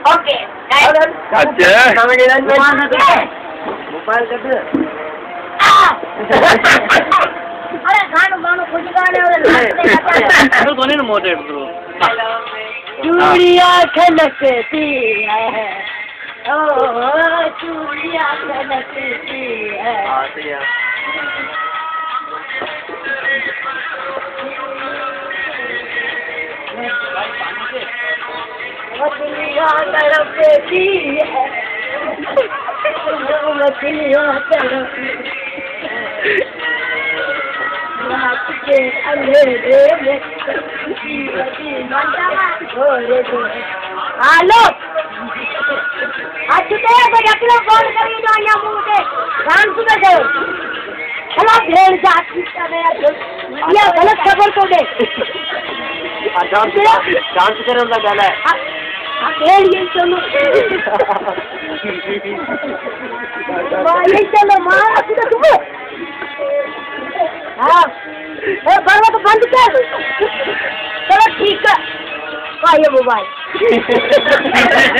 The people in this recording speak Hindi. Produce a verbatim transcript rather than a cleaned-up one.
ओके अच्छा मोबाइल कर दे। अरे गानो गानो कुछ गाने और तो कोने मोटे तो चूड़िया खनकती है ओ चूड़िया खनकती है। हाँ सही है। मछलियाँ तड़पती है मछलियाँ तड़पती रात के अंधेरे में हेलो आज तो अकेले कॉल करेंगे जो यहाँ मुझे काम सुना दो चलो भेड़ जाती ये गलत खबर तो दे डांस डांस करे उनका गाना है। भेड़ ये चलो ये चलो मार तुम्हें हाँ बरवा तो बंद कर चलो ठीक है ये मोबाइल